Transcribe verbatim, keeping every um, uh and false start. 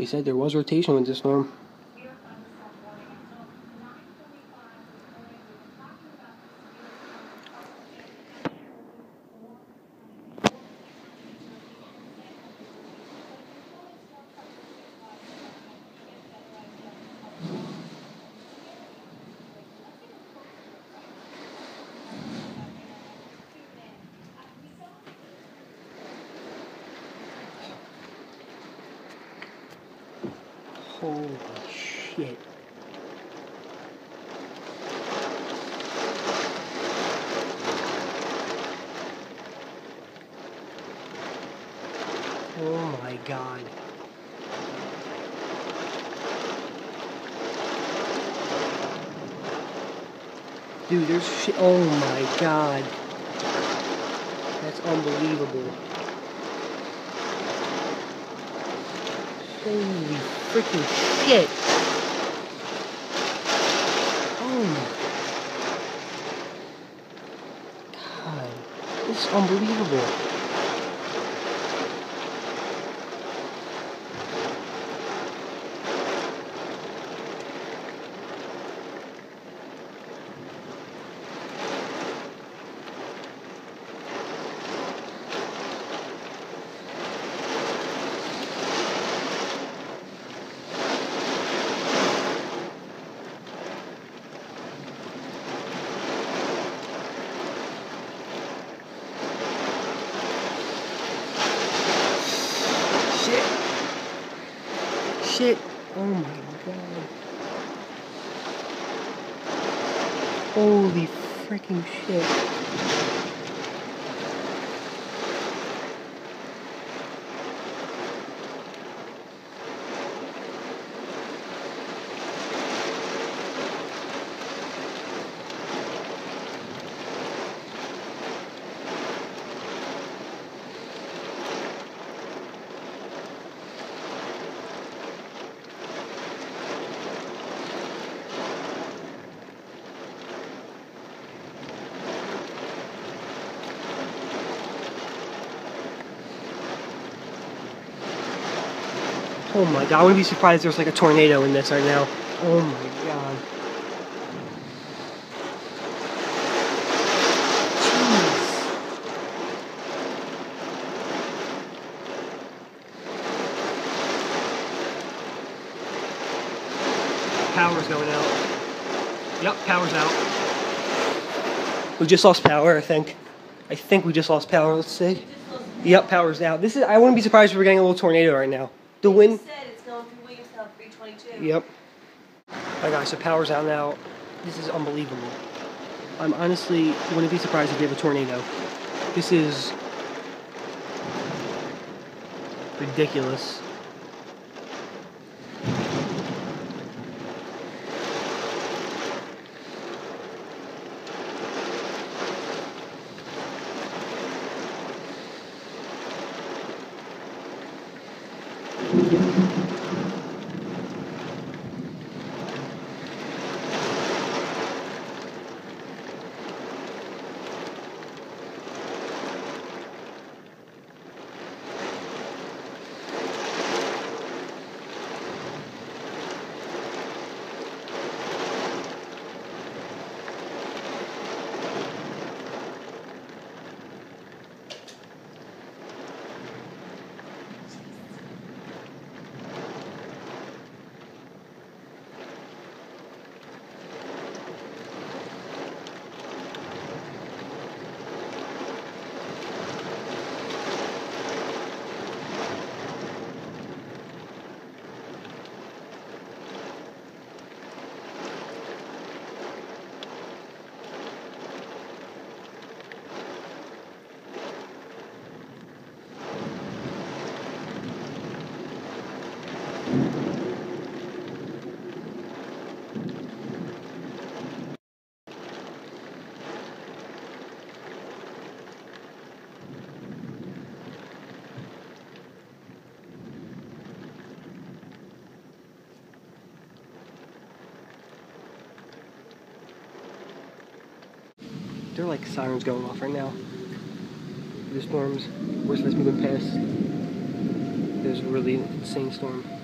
He said there was rotation with this storm. Holy shit. Oh my god. Dude, there's shit. Oh my god. That's unbelievable. Holy freaking shit. Oh my god. This is unbelievable. Shit. Oh my god. Holy freaking shit. Oh my god, I wouldn't be surprised if there's like a tornado in this right now. Oh my god. Jeez. Power's going out. Yep, power's out. We just lost power, I think. I think we just lost power, let's see. Yep, power's out. This is I wouldn't be surprised if we're getting a little tornado right now. The wind. Said it's going through Williamstown three twenty-two. Yep. Alright guys, so power's out now. This is unbelievable. I'm honestly wouldn't be surprised if we have a tornado. This is ridiculous. There are like sirens going off right now. The storms we're supposed to be moving past. There's a really insane storm.